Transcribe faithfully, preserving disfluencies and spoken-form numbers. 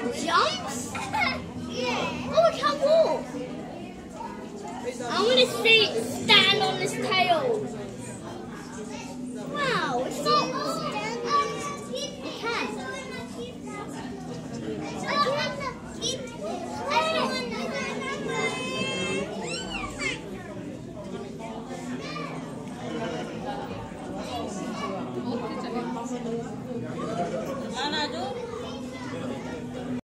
Jumps? Oh, I can't walk. I want to see stand on his tail.